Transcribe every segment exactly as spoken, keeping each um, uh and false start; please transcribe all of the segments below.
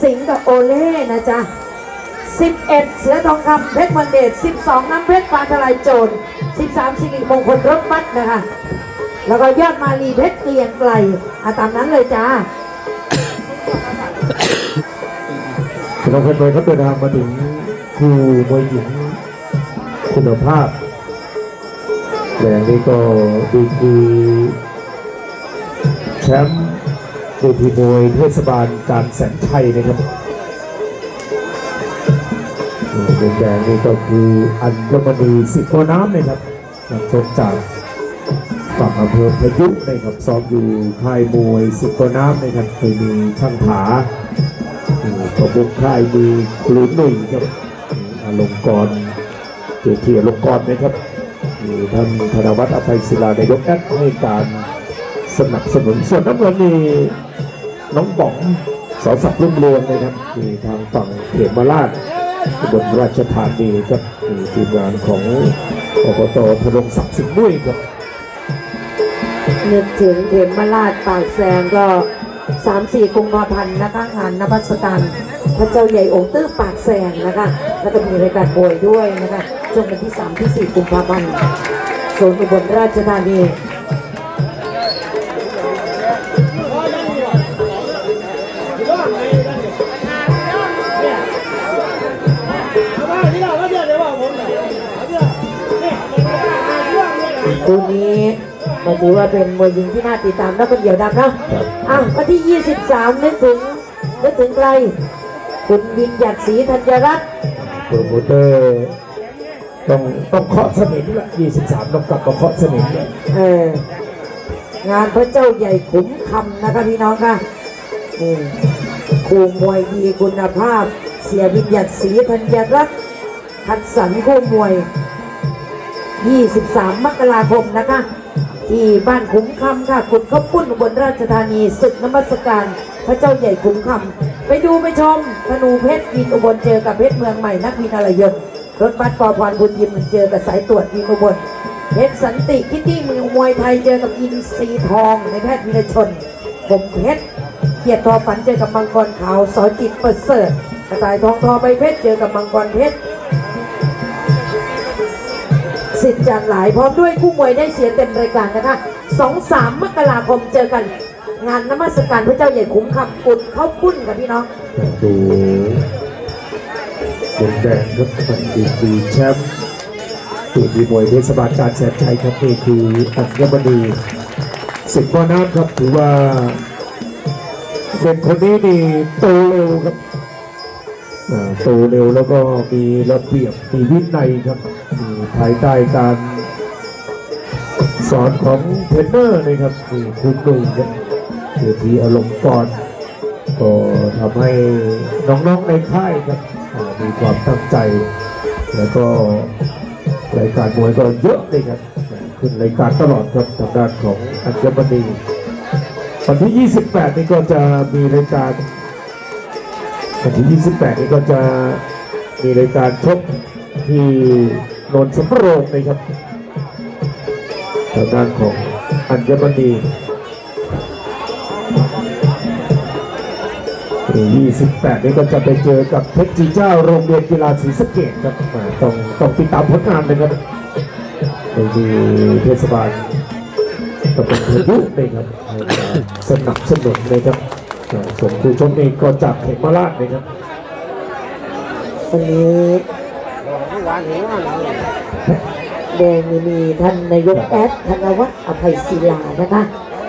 สิงห์กับโอเล่นะจ๊ะสิบเอ็ดเสือทองคำเพชรวันเดชสิบสองน้ำเพชรปานทลายโจรสิบสามสิริมงคลรถบัสนะคะแล้วก็ยอดมาลีเพชรเกลียงไกลอาตามนั้นเลยจ้าเราคนรวยเขาเดินทางมาถึงคู่มวยหญิงคุณภาพแต่นี่ก็ดีกีแชมป์เวทีมวยเทศบาลการแสนชัยนะครับมุมแดงนี่ก็คืออัญมณีสิทธิ์โพน้ำนะครับนักชกจากฝั่งอำเภอพยุนะครับซ้อมอยู่ค่ายมวยสิทธิ์โพน้ำนะครับเคยมีช่างผาประมุขค่ายมีครูหนุ่ยครับอลงกรณ์เกียรติอลงกรณ์นะครับมีท่านธนวัฒน์อภัยศิลานายกแอดให้การสนับสนุนส่วนน้ำเงินนี่น้องป๋องสอศักดิ์รุ่งเรืองนะครับมีทางฝั่งเขมราชบนราชธานีครับมีทีมงานของอบต.ธนงศักดิ์สิงห์มุ้ยครับนึกถึงเขมราชปากแซงก็สามสี่กุมภาพันธ์นะคะงานนภัสการพระเจ้าใหญ่องค์ตื้อปากแซงนะคะแล้วก็มีรายการป่วยด้วยนะคะช่วงวันที่สามที่สี่กุมภาพันธ์โซนอุบลราชธานีตัวนี้ก็ถือว่าเป็นมวยหญิงที่น่าติดตามแล้วก็เดี่ยวดำนะอ่ะวันที่ยี่สิบสามนึกถึงนึกถึงใครคุณวินหยัดศรีธัญรัตน์โปรโมเตอร์ต้องต้องเคาะสนิมละยี่สิบสามต้องกลับมาเคาะสนิมเอองานพระเจ้าใหญ่ขุมคำนะคะพี่น้องค่ะนี่คู่มวยดีคุณภาพเสียวินหยัดศรีธัญรัตน์คัดสรรคู่มวยยี่สิบสามมกราคมนะคะที่บ้านขุมคำค่ะขุดข้าวปุ้นอุบลราชธานีศึกนมัสการพระเจ้าใหญ่ขุมคำไปดูไปชมธนูเพชรวินอุบลเจอกับเพชรเมืองใหม่นักวินอรยนต์รถบัสปอพรบุญยิมเจอกับสายตรวจวินอุบลเพชรสันติคิตตี้มือมวยไทยเจอกับอินซีทองในแพทย์วีรชนผมเพชรเกียรติทอฝันเจอกับมังกรขาวสอจิตประเสริฐกระต่ายทองทอใบเพชรเจอกับมังกรเพชรสิทธิ์จากหลายพร้อมด้วยคู่มวยได้เสียเต็มรายการนะคะสองสามมกราคมเจอกันงานนมัสการพระเจ้าใหญ่ขุมคำกุดเข้าปุ้นกับพี่น้องดูมุมแดงครับมันดีดีแชมป์ตัวดีมวยเทศบาลการแสนชัยครับนี่คืออัญมณีสิทธิ์โพน้ำครับถือว่าเป็นคนนี้นี่โตเร็วครับโตเร็วแล้วก็มีระเบียบมีวินัยครับภายใต้การสอนของเทรนเนอร์นะครับคือครูหนุ่ยครับเกียรติอลงกรณ์ก็ทำให้น้องๆในค่ายครับมีความตั้งใจแล้วก็รายการมวยก็เยอะเลยครับขึ้นรายการตลอดครับทางด้านของอัญมณีวันที่ยี่สิบแปดนี่ก็จะมีรายการวันที่ยี่สิบแปดนี่ก็จะมีรายการชกที่นนท์สำโรงนะครับทางด้านของอัญมณียี่สิบแปดนี่ก็จะไปเจอกับเพชรจีเจ้าโรงเรียนกีฬาศรีสะเกษครับต้องต้องติดตามผลงานเลยครับโดยที่เทศบาลก็เป็นพยุเลยครับสนับสนุนเลยครับส่วนผู้ชมเองก็จากเขมราชเลยครับวันนี้แดงมีท่านนายกแอดธนวัฒน์อภัยศิลานะคะ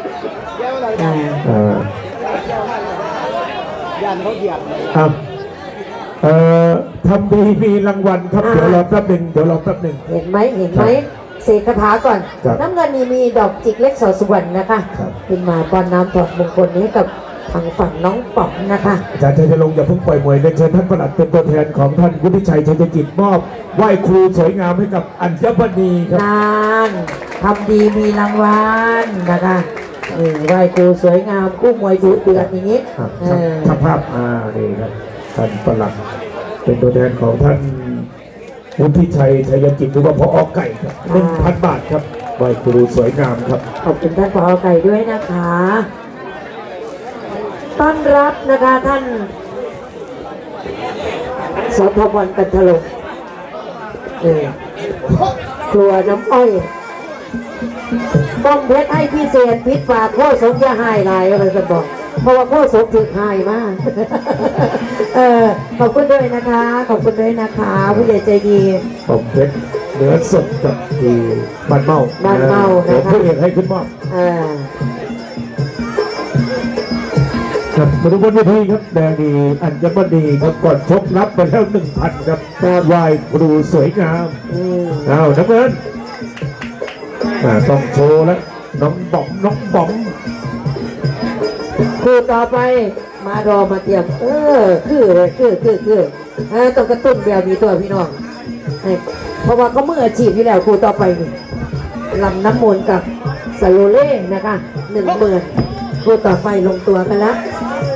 ยันเขาเหยียบครับเอ่อทำดีมีรางวัลครับเดี๋ยวรอแป๊บหนึ่งเดี๋ยวรอแป๊บหนึ่งเห็นไหมเห็นไหมเสกคาถาก่อนน้ำเงินนี่มีดอกจิกเล็กสอสุวรรณนะคะขึ้นมาป้อนน้ำถอดมงคลให้กับทางฝั่งน้องป๋องนะคะอาจารย์ชัยจะลงอย่าเพิ่งปล่อยมวยเรียนเชิญท่านประหลัดเป็นตัวแทนของท่านวุฒิชัยชัยกิจมอบไหว้ครูสวยงามให้กับอัญมณีครับนานทำดีมีรางวัลนะคะไหว้ครูสวยงามคู่มวยดุเดือดอย่างนี้ภาพภาพอ่านี่ครับท่านประหลัดเป็นตัวแทนของท่านวุฒิชัยชัยกิจหรือว่าพอไก่ครับหนึ่งพันบาทครับไหว้ครูสวยงามครับขอบคุณท่านพอไก่ด้วยนะคะต้อนรับนะคะท่านสทบกันถล่มเออครัวน้ำอ้อยป้อมเพชรให้พิเศษพิษปากโคสมจะหายลายอะไรกันบอกเพราะว่าโคสมถึงหายมากเออขอบคุณด้วยนะคะขอบคุณด้วยนะคะผู้ใหญ่ใจดีป้อมเพชรเนื้อสดกับที่บ้านเมาบ้านเมาเดี๋ยวผู้เอกให้ขึ้นมอบครับมาดูบนเวทีครับแดงดีอัญมณีครับก่อนชกรับไปแล้วหนึ่งพันครับไหว้ครูสวยงามอ้าวน้ำเงินต้องโชว์แล้วน้องบอมน้องบอมคู่ต่อไปมารอมาเตรียมเออคือเลยคือคือคือต้องกระตุ้นแบบมีตัวพี่น้องเพราะว่าเขาเมื่ออาชีพที่แล้วคู่ต่อไปนี่ลำน้ำมนต์กับสโลเล่นะคะหนึ่งหมื่นคู่ต่อไปลงตัวกันแล้ว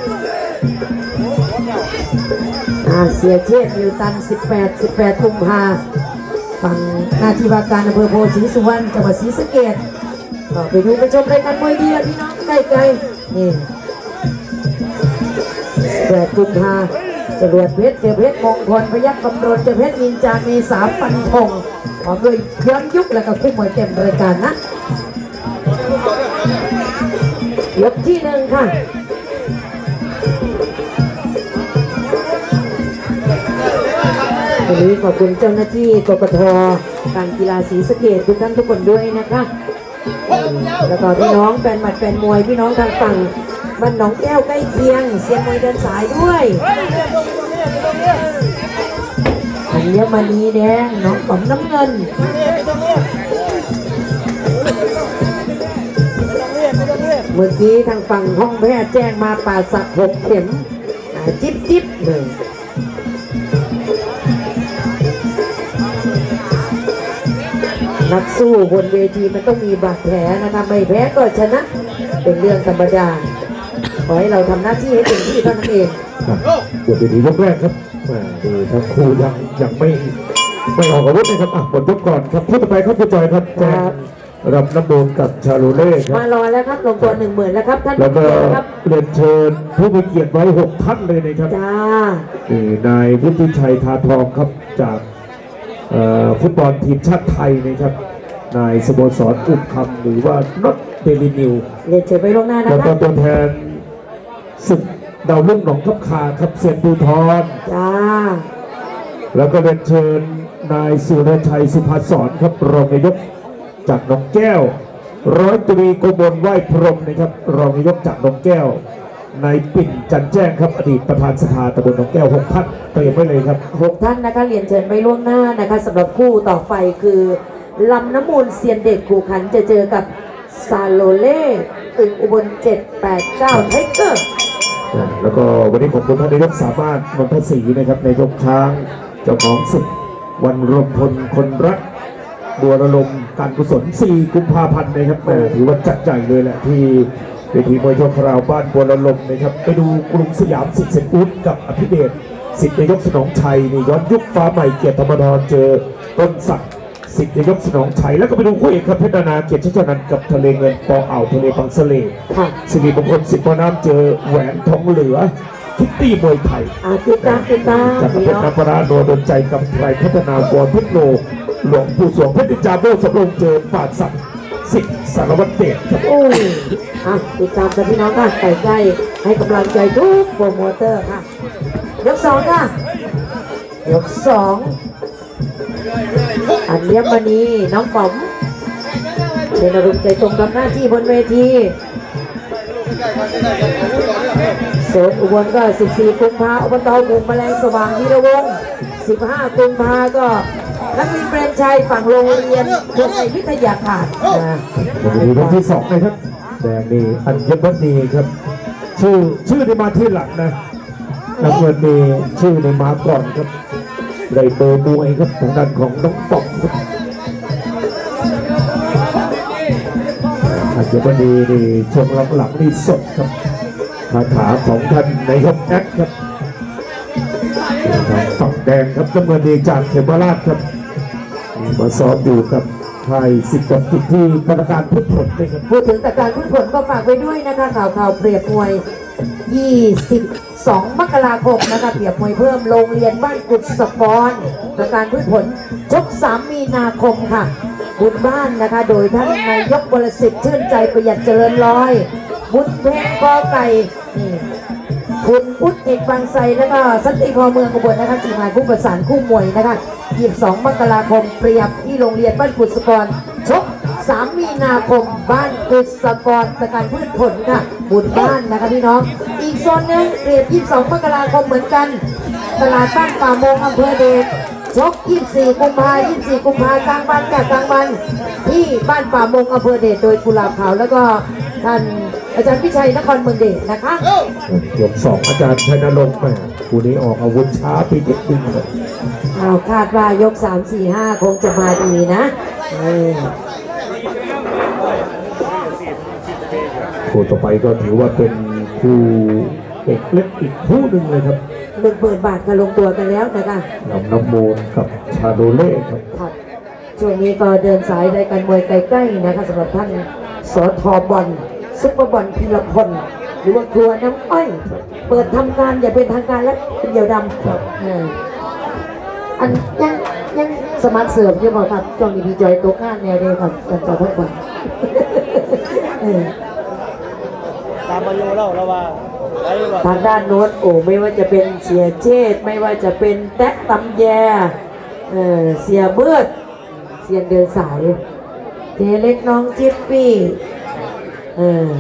เสียเชษนิวตันสิบแปด สิบแปดกุมภาฝั่งหน้าที่ว่าการอำเภอโพธิ์ศรีสุวรรณจังหวัดศรีสะเกษก็ไปดูไปชมรายการมวยดีพี่น้องใกล้ๆนี่สิบแปดกุมภาจรวดเพชรเจอเพชรมงคลพยัคฆ์กำรนเจอเพชรนินจามีสามปันธงพร้อมด้วยย้อนยุคและก็คู่มวยเต็มรายการนะยกที่หนึ่งค่ะวันนี้ขอบคุณเจ้าหน้าที่กกท.การกีฬาศรีสะเกษทุกท่านทุกคนด้วยนะคะแล้วก็พี่น้องแฟนหมัดแฟนมวยพี่น้องทางฝั่งบ้านหนองแก้วใกล้เคียงเสียงมวยเดินสายด้วยอัญมณีแดงน้องป๋อมน้ำเงินเมื่อกี้ทางฝั่งห้องแพทย์แจ้งมาป่าสักหกเข็มจิ๊บจิ๊บเลยนักสู้บนเวทีมันต้องมีบาดแผลนะคะไม่แพ้ก็ชนะเป็นเรื่องธรรมดาขอให้เราทำหน้าที่ให้เต็มที่เท่านั้นเองบนเวทียกแรกครับดูทั้งคู่ยังยังไม่ไม่ออกอาวุธนะครับอ่ะบนยกก่อนครับคู่ต่อไปครับคุณจอยครับแจ้งรับน้ำโดนกับชาลูเล่ครับมารอแล้วครับลงตัวหนึ่งหมื่นแล้วครับท่านแล้วก็เรียนเชิญผู้มีเกียรติไว้หกท่านเลยนะครับจ้านายวุฒิชัยทาทองครับจากฟุตบอลทีมชาติไทยนะครับนายสโมสรอุบคำหรือว่าน็อตเดลินิวเรียนเชิญไปลงหน้านะครับแล้วก็ตัวแทนศึกดาวรุ่งหนองทับคาครับเซียนปูทอนจ้าแล้วก็เรียนเชิญนายสุรชัยสุภาสรครับรองนายกจากหนองแก้วร้อยตรีโกมลไหว้พรหมนะครับรองนายกจากหนองแก้วนายปิ่นจันแจ้งครับอดีตประธานสภาตำบลหนองแก้วหกท่านเตรียมไว้เลยครับหกท่านนะคะเรียนเชิญไปล่วงหน้านะคะสำหรับคู่ต่อไปคือลำน้ำมูลเซียนเด็กขู่ขันจะเจอกับซาโลเล่อึ่งอุบลเจ็ด แปด เก้าไทเกอร์แล้วก็วันนี้ผมคุณท่านนายกสามารถนนทศรีนะครับนายกช้างเจ้าของศึกวันรวมพลคนรักบัวระลมการกุศลสี่กุมภาพันธ์นะครับถือว่าจัดใหญ่เลยแหละที่เวทีมวยชกคราวบ้านบัวระลมนะครับไปดูกรุงสยามสิทธิ์เสนอุดกับอภิเดชสิทธินายกสนองชัยนี่ย้อนยุคฟ้าใหม่เกียรติธรรมดรเจอต้นศักดิ์สิทธินายกสนองชัยแล้วก็ไปดูคู่เอกครับเพชรนาเกียรติชัชนันท์กับทะเลเงินปออ่าวทะเลบางสะเลสิริมงคลสิทธิ์พน้ำเจอแหวนทองเหลือคิตตี้มวยไทยติดตามติดตามจากเป็นนักประโนดนใจกับไทยพัฒนากรเพชรโนหลวงปู่สวงเพชรจาโบสำโรงเจอปาดสักสิทธิ์สารวัตรเดชครับโอ้ยติดตามกันพี่น้องค่ะใส่ใจให้กำลังใจทุกโปรโมเตอร์ค่ะยกสองค่ะยกสองอัญมณีน้องป๋อมเป็นอารมณ์ใจตรงกับหน้าที่บนเวทีโซนอุบลก็สิบสี่กุมภาอบตกลุ่มแมลงสว่างวีรวงศ์สิบห้ากุมภาก็นักวินเปรมชัยฝั่งโรงเรียนโรงเรียนวิทยาคารวันนี้วันที่สองนะครับแดงนี่อัญมณีครับชื่อชื่อในมาที่หลังนะน้ำเงินนี่ชื่อในมาก่อนครับได้เบอร์มวยครับทางด้านของน้องป๋องครับอัญมณีนี่ชมหลังๆนี่สดครับคาถาของท่านนายกแอดครับฝั่งแดงครับน้ำเงินดีจากเขมราชครับมาซ้อมอยู่กับไทยสิทธิ์กับกิจที่กรรมการพูดผลเลยครับพูดถึงแต่การพูดผลก็ฝากไว้ด้วยนะคะข่าวข่าวเปรียบมวยยี่สิบสองมกราคมนะคะเปรียบมวยเพิ่มโรงเรียนบ้านกุศสกรประการพืชผลชกสามมีนาคมค่ะบุญบ้านนะคะโดยท่านนายกวรสิทธิ์ชื่นใจประหยัดเจริญลอยบุญเพลงกอไก่นี่คุณพุทธเอกบางไทรแล้วก็สันติพอเมืองอุบลนะคะจีมาคู่ประสานคู่มวยนะคะยี่สิบสองมกราคมเปรียบที่โรงเรียนบ้านกุศสกรชกสามมีนาคมบ้านกุศกรประการพืชผลค่ะบุญบ้านนะคะพี่น้องอีกโซนหนึ่งเปรียบยี่สิบสองมกราคมเหมือนกันตลาดบ้านป่าโมงอำเภอเดชชกยี่สิบสี่กุมภาพันธ์ยี่สิบสี่กุมภาพันธ์กลางวันกับกลางวันที่บ้านป่าโมงอำเภอเดชโดยกุหลาบขาวแล้วก็ท่านอาจารย์พิชัยนครเมืองเดชนะคะยกสองอาจารย์ชัยนรงค์แม่คู่นี้ออกอาวุธช้าไปนิดนึงเลยเอาคาดว่ายกสามสี่ห้าคงจะมาดีนะคู่ต่อไปก็ถือว่าเป็นคู่เอกเล็กอีกคู่หนึ่งเลยครับหนึ่งหมื่นบาทก็ลงตัวกันแล้วนะคะลำน้ำมูลกับชาโดเล่ครับช่วงนี้ก็เดินสายรายการมวยใกล้ๆนะคะสำหรับท่านสทบอลซุปเปอร์บอลพีรพลหรือว่าครัวน้ำอ้อยเปิดทำการอย่าเป็นทางการแล้วเดี่ยวดำอันยังยังสมาร์ทเสิร์ฟยังบอกครับช่วงนี้พี่จอยตัวข้างแนวเดียวกับกันต่อทุกคนตามมาอยู่แล้วเราว่าทางด้านโน้นโอ้ไม่ว่าจะเป็นเสียเจษไม่ว่าจะเป็นแต๊กตำแยเออเสียเบิดเสียนเดินสายเจเล็กน้องจิ๊ปปี้เออ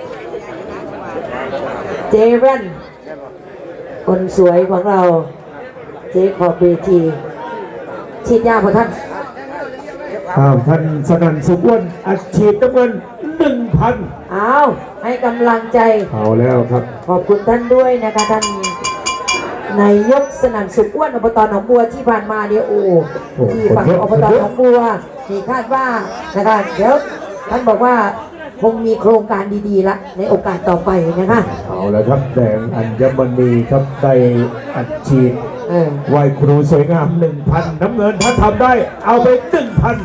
เจแว่นคนสวยของเราเจขอบเวทีฉีดยาพอท่านท่านสนั่นสุขอ้วนอัดฉีดน้ำเงินหนึ่งพันเอาให้กำลังใจเอาแล้วครับขอบคุณท่านด้วยนะคะท่านนายกสนั่นสุขอ้วนอบตหนองบัวที่ผ่านมาเนี่ยโอ้ที่ฝั่งอบตหนองบัวที่คาดว่านะคะเดี๋ยวท่านบอกว่าคงมีโครงการดีๆละในโอกาสต่อไปนะคะเอาแล้วครับแดงอัญมณีครับได้อัดฉีดไหวครูสวยงามหนึ่งพันน้ำเงินถ้าทำได้เอาไปหนึ่งพัน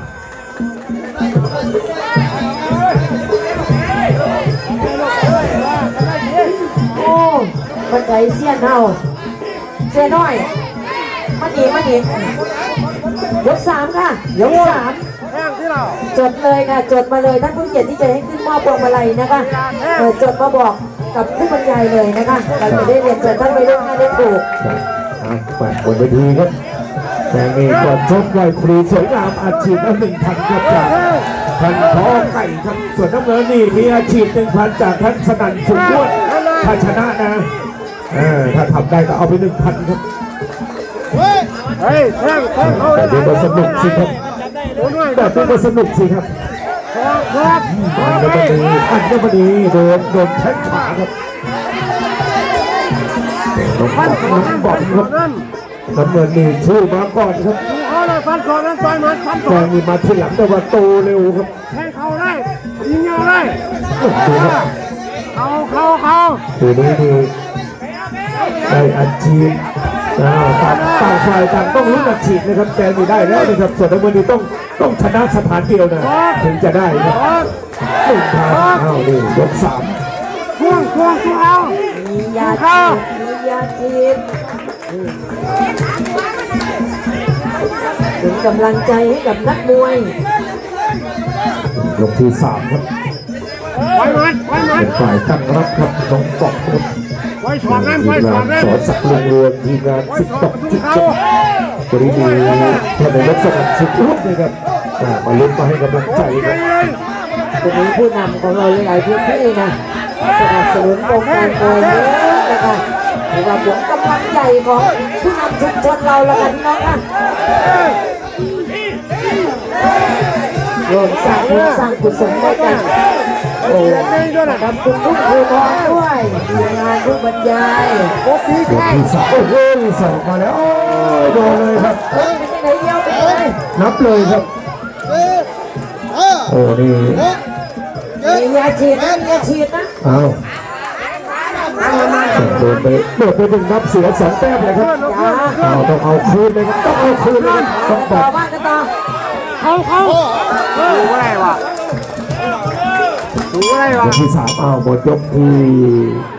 โอ้บันไดเสี้ยนเฮาเสี้ยนน้อยมาดีมาดียกสามค่ะยกสามจดเลยค่ะจดมาเลยท่านผู้เกียรติที่จะให้ขึ้นมอบพวงมาลัยนะคะจดมาบอกกับผู้บรรยายเลยนะคะเราจะได้เรียนเชิญท่านไปเล่นงานได้ถูกแปดบนเวทีครับแต่นี่ก่อนชกไหวครูสวยงามอาชีพละหนึ่งพันครับจากท่านพ่อไก่ครับส่วนน้ำเงินนี่มีอาชีพหนึ่งพันจากท่านสนั่นสุขอ้วนถ้าชนะนะถ้าทำได้ก็เอาไปหนึ่งพันครับแต่ดูมาสนุกสิครับแต่ดูมาสนุกสิครับอัญมณีอัญมณีโดนโดนแข้งขวาครับน้องบอลน้องบอลครับน้ำเงินนี่ชื่อมาก่อนครับฟันก่อนนั้นต่อยมันฟันก่อนนี่มาทีหลังแต่ว่าโตเร็วครับแทงเขาได้ยิงเอาได้เขาเขาเขาตัวนี้นี่ได้อัดฉีดต่างต่างฝ่ายต่างต้องลุ้นอัดฉีดนะครับแต่นี่ได้แล้วนะครับส่วนน้ำเงินนี่ต้องต้องชนะสถานเดียวนะถึงจะได้ครับหนึ่งทางเอาดิยกสามช่วงช่วงช่วงเอามียาจีบมียาจีบเป็นกำลังใจให้กับนักมวยยกที่สามครับไว้มันไว้มันเป็นฝ่ายตั้งรับครับน้องปอกครับไว้สอนนั่นไว้สอนนั่นสอนสักลงรวมทีมงานสิบตอกจิตจับบริบูรณ์ท่านนายกสนับสนุนนะครับมาลุ้นมาให้กำลังใจครับตรงนี้ผู้นำของเราหลายพื้นที่นะสนับสนุนองค์การมวยเยอะนะคะถือว่าผมกำลังใจของผู้นำชุมชนเราละกันพี่น้องค่ะร่วมสร้างบุญสร้างกุศลด้วยกันโอ้ทำคุณทุกครูทองด้วยทีมงานผู้บรรยายโอ้พี่แข่งโอ้โหสองมาแล้วโดนเลยครับเฮ้ยเป็นไหนเดียวไปเลยนับเลยครับโอ้นี่มียาฉีดนะยาฉีดนะอ้าวโดนไปโดนไปดึงนับเสียสองแต้มเลยครับเอาต้องเอาคืนเลยครับต้องเอาคืนเลยต้องต่อบ้านกันต่อเขาเขาดูอะไรวะดูอะไรวะยกที่สามเอาหมดยกที่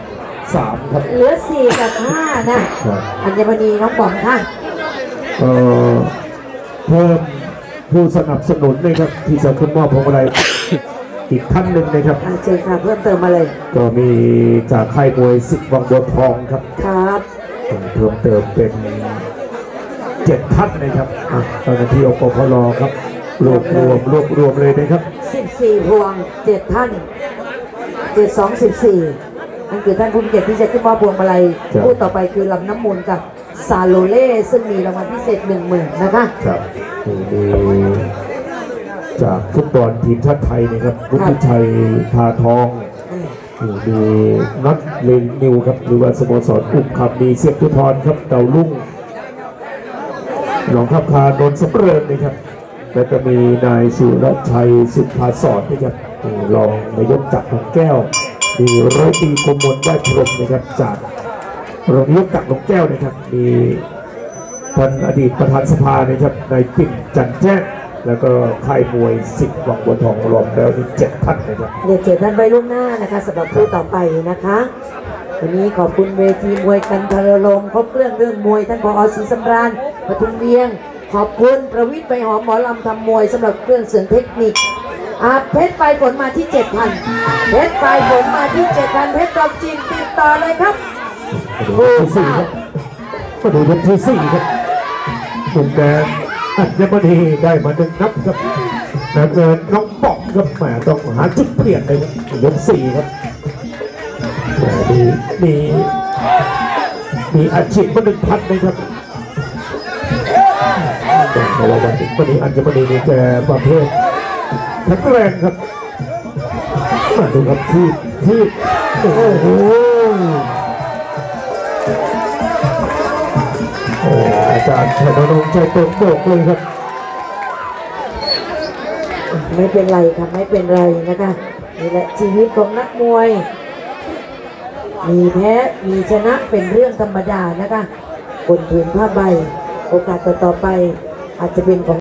สามครับเหลือสี่กับห้านะครับ อัญมณีน้องป๋องค่ะเอ่อเพิ่มผู้สนับสนุนนะครับที่จะขึ้นมอบพวงมาลัย อีกท่านหนึ่งนะครับอาเชิญค่ะเพิ่มเติมมาเลยก็มีจากค่ายมวยสิทธิ์วังบัวทองครับครับเพิ่มเติมเป็นเจ็ดท่านนะครับอ่ะเจ้าหน้าที่อปพลครับรวบรวมรวบรวมเลยนะครับสิบสี่พวงเจ็ดท่านเจ็ดสองสิบสี่นั่นคือท่านผู้มีเกียรติที่จะขึ้นมอบพวงมาลัยครับผู้ต่อไปคือลำน้ำมูลกับซาโลเล่ซึ่งมีรางวัลพิเศษหนึ่งหมื่นนะคะครับนี่มีจากฟุตบอลทีมชาติไทยนะครับวุฒิชัยพาทองนี่มีนัทเลนนิวครับหรือว่าสโมสรอุ้มขับมีเสียบทุทรครับเต่าลุ่งหนองขับคานนท์สำเริญนะครับแล้วก็มีนายสุรชัยสุภาสอนนะครับนี่รองนายกจักรของแก้วมีร้อยตรีกมลได้พรหมนะครับจากรองนายกจักรของแก้วนะครับมีท่านอดีตประธานสภานะครับนายปิ่นจันแจ้งแล้วก็ค่ายมวยสิบวังบัวทองรวมแล้วนี่เจ็ดท่านนะครับเรียนเชิญท่านไว้ล่วงหน้านะคะสำหรับผู้ต่อไปนะคะ วันนี้ขอบคุณเวทีมวยกันทรลมครบเครื่องเรื่องมวยท่านผอ.ศรีสำราญปทุมเวียง ขอบคุณประวิทย์ใบหอมหมอลำทำมวยสำหรับเครื่องเสียงเทคนิคอาเพชรปลายฝนมาที่เจ็ดพันเพชรปลายฝนมาที่เจ็ดพันเพชรดอกจินติดต่อเลยครับมาดูที่สี่ครับมาดูยกที่สี่ครับมุมแดงอัญมณีได้มาหนึ่งนับครับน้ำเงินน้องป๋องครับแหมต้องหาจุดเปลี่ยนเลยครับยกสี่ครับแหมมีมีมีอาชีพมาหนึ่งพันเลยครับแต่ว่าวันนี้วันนี้อัญมณีนี่แกประเภทแข็งแรงครับมาดูครับที่ที่โอ้โหโอ้อาจารย์ชัยนรงค์ใจเปิดโบกเลยครับไม่เป็นไรค่ะไม่เป็นไรนะคะนี่แหละชีวิตของนักมวย มีแพ้มีชนะเป็นเรื่องธรรมดานะคะบนผืนผ้าใบ โอกาสต่อๆไปอาจจะเป็นของ